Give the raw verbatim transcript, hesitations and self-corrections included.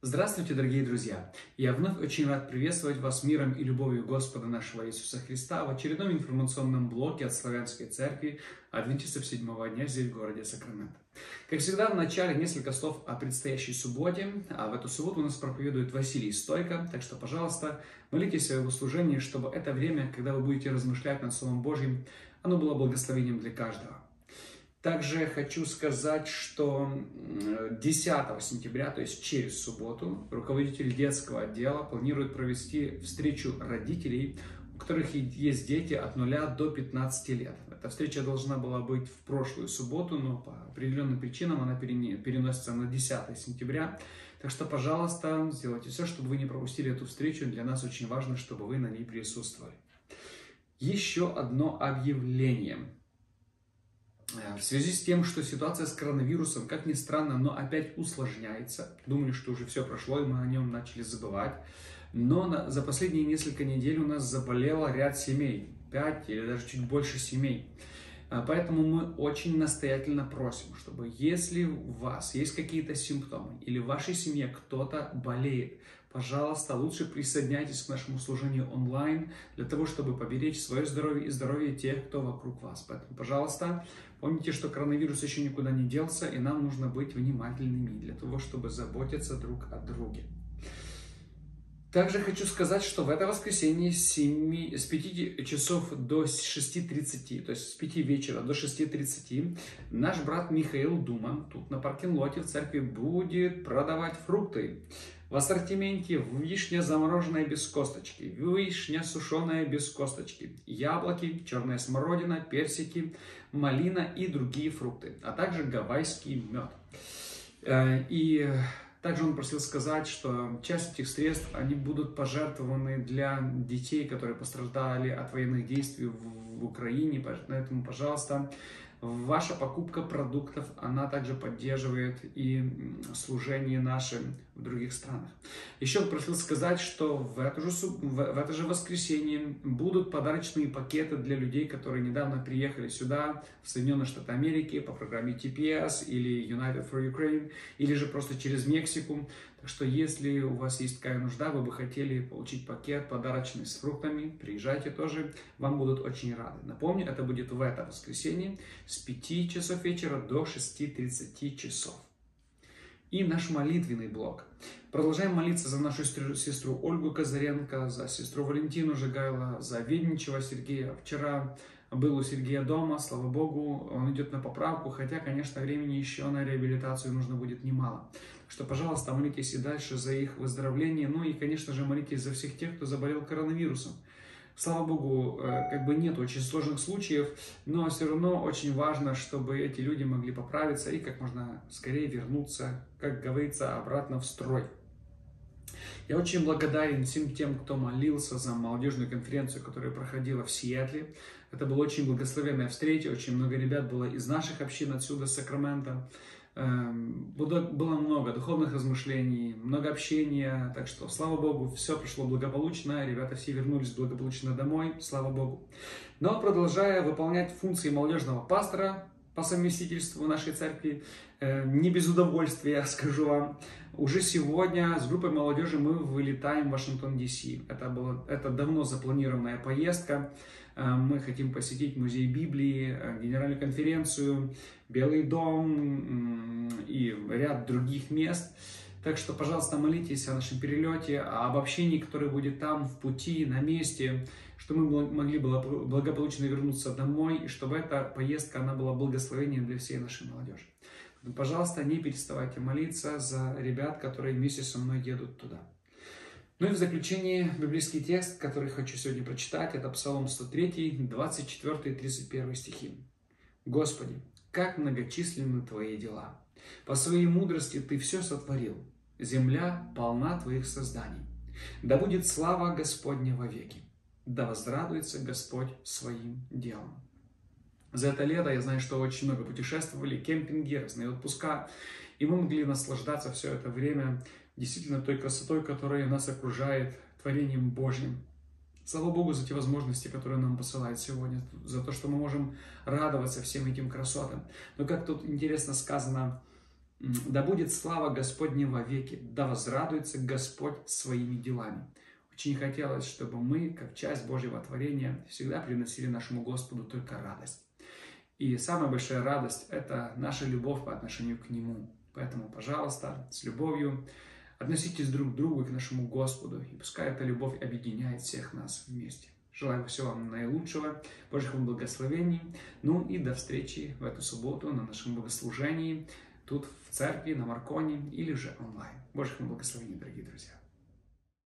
Здравствуйте, дорогие друзья! Я вновь очень рад приветствовать вас миром и любовью Господа нашего Иисуса Христа в очередном информационном блоке от Славянской Церкви Адвентистов седьмого дня здесь, в городе Сакраменто. Как всегда, в начале несколько слов о предстоящей субботе, а в эту субботу у нас проповедует Василий Стойко, так что, пожалуйста, молитесь о его служении, чтобы это время, когда вы будете размышлять над Словом Божьим, оно было благословением для каждого. Также хочу сказать, что десятого сентября, то есть через субботу, руководитель детского отдела планирует провести встречу родителей, у которых есть дети от нуля до пятнадцати лет. Эта встреча должна была быть в прошлую субботу, но по определенным причинам она переносится на десятое сентября. Так что, пожалуйста, сделайте все, чтобы вы не пропустили эту встречу. Для нас очень важно, чтобы вы на ней присутствовали. Еще одно объявление. В связи с тем, что ситуация с коронавирусом, как ни странно, но опять усложняется. Думали, что уже все прошло, и мы о нем начали забывать. Но на, за последние несколько недель у нас заболело ряд семей. пять или даже чуть больше семей. Поэтому мы очень настоятельно просим, чтобы если у вас есть какие-то симптомы или в вашей семье кто-то болеет, пожалуйста, лучше присоединяйтесь к нашему служению онлайн для того, чтобы поберечь свое здоровье и здоровье тех, кто вокруг вас. Поэтому, пожалуйста, помните, что коронавирус еще никуда не делся, и нам нужно быть внимательными для того, чтобы заботиться друг о друге. Также хочу сказать, что в это воскресенье с, семи, с пяти часов до шести тридцати, то есть с пяти вечера до шести тридцати, наш брат Михаил Дума тут на паркинг-лоте в церкви будет продавать фрукты. В ассортименте вишня замороженная без косточки, вишня сушеная без косточки, яблоки, черная смородина, персики, малина и другие фрукты, а также гавайский мед. И также он просил сказать, что часть этих средств они будут пожертвованы для детей, которые пострадали от военных действий в Украине. Поэтому, пожалуйста, ваша покупка продуктов, она также поддерживает и служение наше в других странах. Еще просил сказать, что в это же, в это же воскресенье будут подарочные пакеты для людей, которые недавно приехали сюда, в Соединенные Штаты Америки, по программе ти пи эс или United for Ukraine, или же просто через Мексику. Так что, если у вас есть такая нужда, вы бы хотели получить пакет подарочный с фруктами, приезжайте тоже, вам будут очень рады. Напомню, это будет в это воскресенье с пяти часов вечера до шести тридцати часов. И наш молитвенный блок. Продолжаем молиться за нашу сестру Ольгу Казаренко, за сестру Валентину Жигайло, за Ведничева Сергея. Вчера был у Сергея дома, слава Богу, он идет на поправку, хотя, конечно, времени еще на реабилитацию нужно будет немало. Так что, пожалуйста, молитесь и дальше за их выздоровление, ну и, конечно же, молитесь за всех тех, кто заболел коронавирусом. Слава Богу, как бы нет очень сложных случаев, но все равно очень важно, чтобы эти люди могли поправиться и как можно скорее вернуться, как говорится, обратно в строй. Я очень благодарен всем тем, кто молился за молодежную конференцию, которая проходила в Сиэтле. Это была очень благословенная встреча, очень много ребят было из наших общин отсюда, с Сакрамента. Было много духовных размышлений, много общения, так что, слава Богу, все прошло благополучно, ребята все вернулись благополучно домой, слава Богу. Но продолжая выполнять функции молодежного пастора по совместительству нашей церкви, не без удовольствия, скажу вам, уже сегодня с группой молодежи мы вылетаем в Вашингтон, Ди Си. Это, было, это давно запланированная поездка. Мы хотим посетить музей Библии, генеральную конференцию, Белый дом и ряд других мест. Так что, пожалуйста, молитесь о нашем перелете, об общении, которое будет там, в пути, на месте, чтобы мы могли благополучно вернуться домой, и чтобы эта поездка она была благословением для всей нашей молодежи. Пожалуйста, не переставайте молиться за ребят, которые вместе со мной едут туда. Ну и в заключение библейский текст, который хочу сегодня прочитать, это Псалом сто три, двадцать четыре и тридцать один стихи. «Господи, как многочисленны Твои дела! По Своей мудрости Ты все сотворил, земля полна Твоих созданий. Да будет слава Господня вовеки, да возрадуется Господь своим делом». За это лето я знаю, что очень много путешествовали, кемпинги, разные отпуска, и мы могли наслаждаться все это время действительно той красотой, которая нас окружает, творением Божьим. Слава Богу за те возможности, которые нам посылает сегодня, за то, что мы можем радоваться всем этим красотам. Но как тут интересно сказано, Да будет слава Господня во веки, да возрадуется Господь своими делами. Очень хотелось, чтобы мы, как часть Божьего творения, всегда приносили нашему Господу только радость. И самая большая радость – это наша любовь по отношению к Нему. Поэтому, пожалуйста, с любовью относитесь друг к другу и к нашему Господу, и пускай эта любовь объединяет всех нас вместе. Желаю всего вам наилучшего, Божьих вам благословений. Ну и до встречи в эту субботу на нашем богослужении, тут в церкви, на Марконе или же онлайн. Божьих вам благословений, дорогие друзья.